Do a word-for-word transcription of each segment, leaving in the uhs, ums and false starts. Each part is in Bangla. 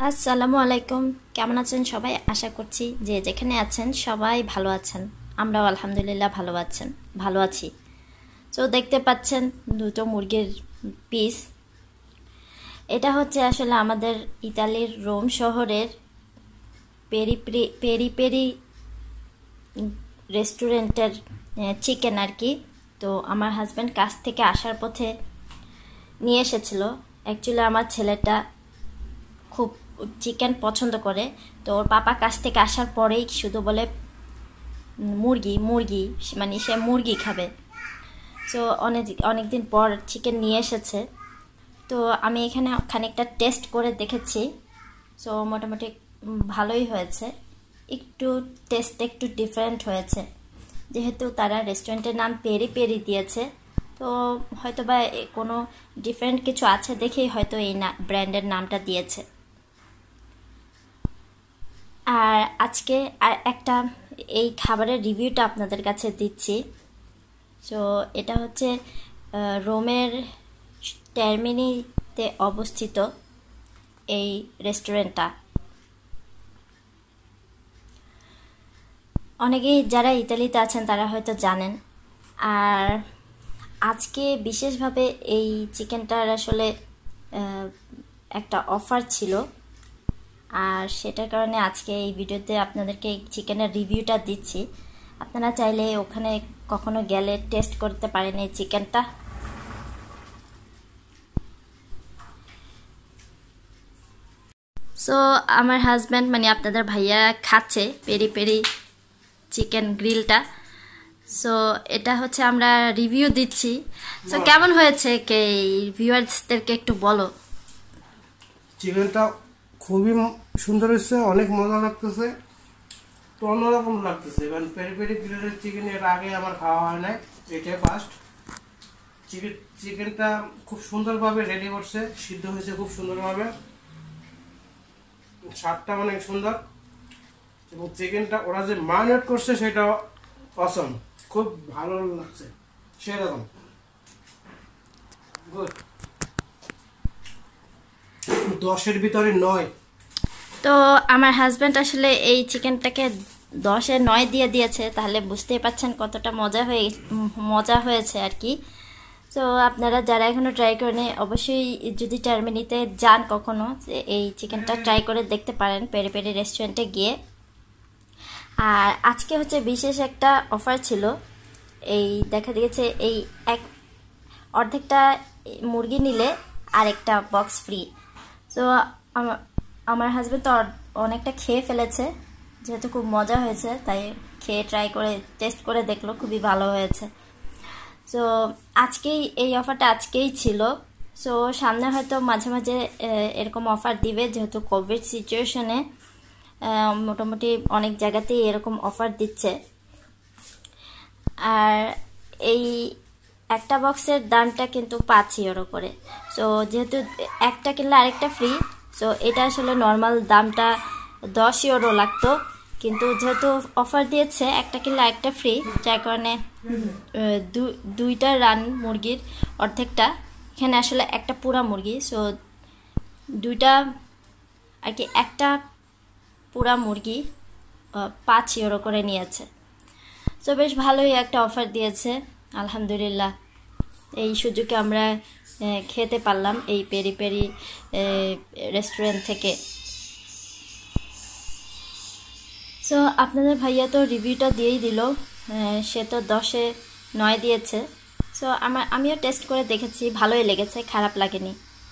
আসসালামু আলাইকুম। কেমন আছেন সবাই? আশা করছি যে যেখানে আছেন সবাই ভালো আছেন। আমরাও আলহামদুলিল্লাহ ভালো আছেন ভালো আছি। তো দেখতে পাচ্ছেন দুটো মুরগির পিস। এটা হচ্ছে আসলে আমাদের ইতালির রোম শহরের পেরি পেরি পেরি রেস্টুরেন্টের চিকেন আর কি। তো আমার হাজব্যান্ড কাজ থেকে আসার পথে নিয়ে এসেছিল। অ্যাকচুয়ালি আমার ছেলেটা খুব চিকেন পছন্দ করে, তো ওর পাপা কাছ থেকে আসার পরেই শুধু বলে মুরগি মুরগি মানে সে মুরগি খাবে। তো অনেক অনেক দিন পর চিকেন নিয়ে এসেছে। তো আমি এখানে খানিকটা টেস্ট করে দেখেছি। সো মোটামুটি ভালোই হয়েছে। একটু টেস্ট একটু ডিফারেন্ট হয়েছে, যেহেতু তারা রেস্টুরেন্টের নাম পেরি পেরি দিয়েছে। তো হয়তো বা কোনো ডিফারেন্ট কিছু আছে দেখেই হয়তো এই না ব্র্যান্ডের নামটা দিয়েছে। আর আজকে আর একটা এই খাবারের রিভিউটা আপনাদের কাছে দিচ্ছি। সো এটা হচ্ছে রোমের টার্মিনিতে অবস্থিত এই রেস্টুরেন্টটা। অনেকেই যারা ইতালিতে আছেন তারা হয়তো জানেন। আর আজকে বিশেষভাবে এই চিকেনটার আসলে একটা অফার ছিল, আর সেটার কারণে আজকে এই ভিডিওতে আপনাদেরকে এই চিকেনের রিভিউটা দিচ্ছি। আপনারা চাইলে ওখানে কখনো গেলে টেস্ট করতে পারেন এই চিকেনটা। সো আমার হাজব্যান্ড মানে আপনাদের ভাইয়া খাচ্ছে পেরি পেরি চিকেন গ্রিলটা। সো এটা হচ্ছে আমরা রিভিউ দিচ্ছি। সো কেমন হয়েছে কে ভিউয়ার্সদেরকে একটু বলো। চিকেনটা খুবই সুন্দর হয়েছে, অনেক মজা লাগতেছে, তো অন্যরকম লাগতেছে। কারণ পেরি পেরি গ্রিলের চিকেন এর আগে আমার খাওয়া হয় নাই, এটাই ফার্স্ট। চিকেন চিকেনটা খুব সুন্দরভাবে রেডি করছে, সিদ্ধ হয়েছে খুব সুন্দরভাবে, স্বাদটা অনেক সুন্দর। এবং চিকেনটা ওরা যে ম্যারিনেট করছে সেটা অসম, খুব ভালো লাগছে, সেরকম গুড, দশের ভিতরে নয়। তো আমার হাজব্যান্ড আসলে এই চিকেনটাকে দশে নয় দিয়ে দিয়েছে, তাহলে বুঝতেই পাচ্ছেন কতটা মজা হয়ে মজা হয়েছে আর কি। তো আপনারা যারা এখনও ট্রাই করেন অবশ্যই যদি টার্মিনিতে যান কখনো, এই চিকেনটা ট্রাই করে দেখতে পারেন পেরি পেরি রেস্টুরেন্টে গিয়ে। আর আজকে হচ্ছে বিশেষ একটা অফার ছিল। এই দেখা দিয়েছে এই এক অর্ধেকটা মুরগি নিলে আরেকটা বক্স ফ্রি। তো আমার আমার হাজব্যান্ড তো অনেকটা খেয়ে ফেলেছে, যেহেতু খুব মজা হয়েছে তাই খেয়ে ট্রাই করে টেস্ট করে দেখলো, খুবই ভালো হয়েছে। সো আজকেই এই অফারটা আজকেই ছিল। সো সামনে হয়তো মাঝে মাঝে এরকম অফার দিবে, যেহেতু কোভিড সিচুয়েশনে মোটামুটি অনেক জায়গাতেই এরকম অফার দিচ্ছে। আর এই একটা বক্সের দামটা কিন্তু পাঁচ ইউরো করে। সো যেহেতু একটা কিনলে আরেকটা ফ্রি, সো এটা আসলে নর্মাল দামটা দশ ইউরো লাগতো, কিন্তু যেহেতু অফার দিয়েছে একটা কিনলে আরেকটা ফ্রি, যার কারণে দুইটা রান মুরগির অর্ধেকটা, এখানে আসলে একটা পুরা মুরগি, সো দুইটা আর কি একটা পুরা মুরগি পাঁচ ইউরো করে নিয়েছে। সো বেশ ভালোই একটা অফার দিয়েছে আলহামদুলিল্লাহ। এই সুযোগে আমরা খেতে পারলাম এই পেরি পেরি রেস্টুরেন্ট থেকে। সো আপনাদের ভাইয়া তো রিভিউটা দিয়েই দিল, সে তো দশে নয় দিয়েছে। সো আমার আমিও টেস্ট করে দেখেছি, ভালোই লেগেছে, খারাপ লাগেনি।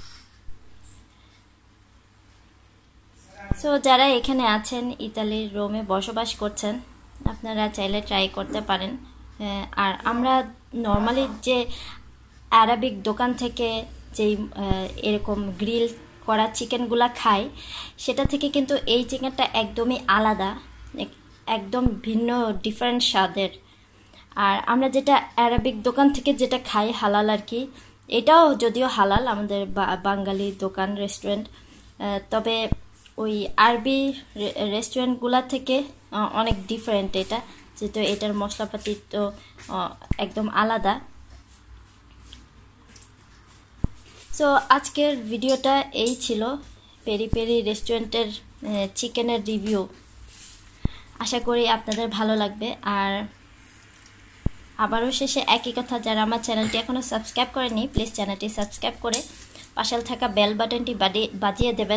সো যারা এখানে আছেন ইতালির রোমে বসবাস করছেন, আপনারা চাইলে ট্রাই করতে পারেন। আর আমরা নর্মালি যে আরবিক দোকান থেকে যেই এরকম গ্রিল করা চিকেনগুলো খাই, সেটা থেকে কিন্তু এই চিকেনটা একদমই আলাদা, একদম ভিন্ন ডিফারেন্ট স্বাদের। আর আমরা যেটা আরবিক দোকান থেকে যেটা খাই হালাল আর কি, এটাও যদিও হালাল আমাদের বাঙালি দোকান রেস্টুরেন্ট, তবে ওই আরবি রেস্টুরেন্টগুলো থেকে অনেক ডিফারেন্ট এটা, যেহেতু এটার মশলাপাতি তো একদম আলাদা। সো আজকের ভিডিওটা এই ছিল। পেরি পেরি রেস্টুরেন্টের চিকেনের রিভিউ। আশা করি আপনাদের ভালো লাগবে। আর আবারও শেষে একই কথা, যারা আমার চ্যানেলটি এখনও সাবস্ক্রাইব করেনি প্লিজ চ্যানেলটি সাবস্ক্রাইব করে পাশে থাকা বেল বাটনটি বাজিয়ে দেবেন।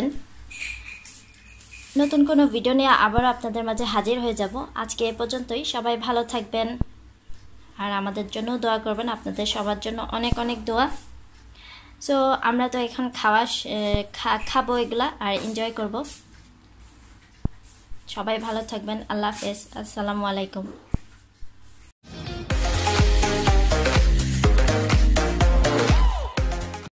নতুন কোনো ভিডিও নিয়ে আবারও আপনাদের মাঝে হাজির হয়ে যাব। আজকে এ পর্যন্তই, সবাই ভালো থাকবেন আর আমাদের জন্য দোয়া করবেন, আপনাদের সবার জন্য অনেক অনেক দোয়া। সো আমরা তো এখন খাওয়া খাবো এগুলা আর এনজয় করব। সবাই ভালো থাকবেন। আল্লাহ হাফেজ। আসসালামু আলাইকুম।